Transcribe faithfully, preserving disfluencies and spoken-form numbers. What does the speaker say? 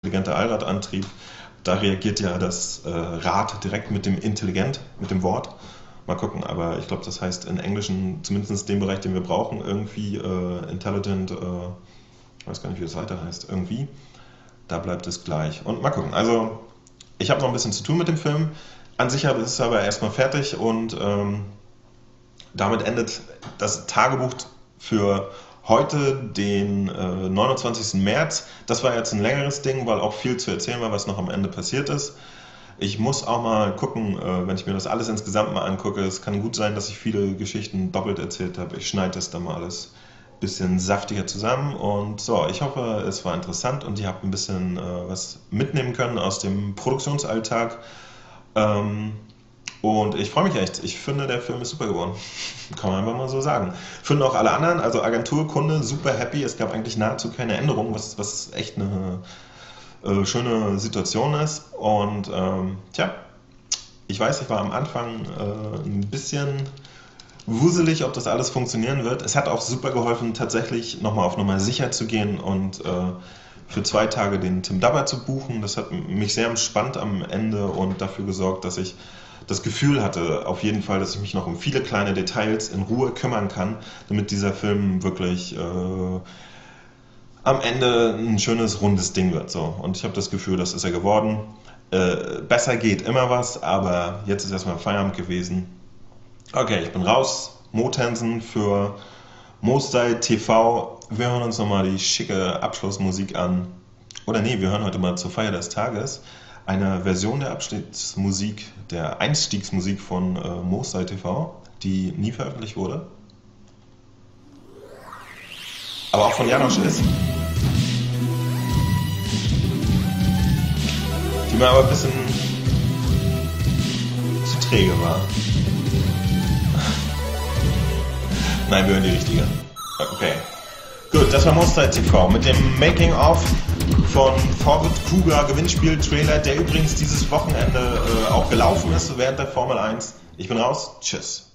intelligenter Allradantrieb. Da reagiert ja das äh, Rad direkt mit dem intelligent, mit dem Wort. Mal gucken, aber ich glaube, das heißt in Englischen, zumindest den Bereich, den wir brauchen, irgendwie äh, intelligent, äh, ich weiß gar nicht, wie das weiter heißt, irgendwie. Da bleibt es gleich. Und mal gucken, also ich habe noch ein bisschen zu tun mit dem Film. An sich ist es aber erstmal fertig und ähm, damit endet das Tagebuch für heute, den äh, neunundzwanzigsten März. Das war jetzt ein längeres Ding, weil auch viel zu erzählen war, was noch am Ende passiert ist. Ich muss auch mal gucken, äh, wenn ich mir das alles insgesamt mal angucke. Es kann gut sein, dass ich viele Geschichten doppelt erzählt habe. Ich schneide das dann mal alles ein bisschen saftiger zusammen. Und so, ich hoffe, es war interessant und ihr habt ein bisschen äh, was mitnehmen können aus dem Produktionsalltag. Ähm, Und ich freue mich echt. Ich finde, der Film ist super geworden. Kann man einfach mal so sagen. Finden auch alle anderen, also Agentur, Kunde, super happy. Es gab eigentlich nahezu keine Änderungen, was, was echt eine äh, schöne Situation ist. Und ähm, tja, ich weiß, ich war am Anfang äh, ein bisschen wuselig, ob das alles funktionieren wird. Es hat auch super geholfen, tatsächlich nochmal auf Nummer sicher zu gehen und äh, für zwei Tage den Tim Dabber zu buchen. Das hat mich sehr entspannt am Ende und dafür gesorgt, dass ich das Gefühl hatte, auf jeden Fall, dass ich mich noch um viele kleine Details in Ruhe kümmern kann, damit dieser Film wirklich äh, am Ende ein schönes, rundes Ding wird. So. Und ich habe das Gefühl, das ist er geworden. Äh, besser geht immer was, aber jetzt ist erstmal Feierabend gewesen. Okay, ich bin raus. Motensen für Mostyle T V. Wir hören uns nochmal die schicke Abschlussmusik an. Oder nee, wir hören heute mal zur Feier des Tages eine Version der Abschnittsmusik, der Einstiegsmusik von äh, Mostyle T V, die nie veröffentlicht wurde. Aber auch von Janosch ist. Die mir aber ein bisschen zu träge war. Nein, wir hören die richtige. Okay. Gut, das war Mostyle T V mit dem Making-of von Ford Kuga Gewinnspiel-Trailer, der übrigens dieses Wochenende äh, auch gelaufen ist während der Formel eins. Ich bin raus. Tschüss.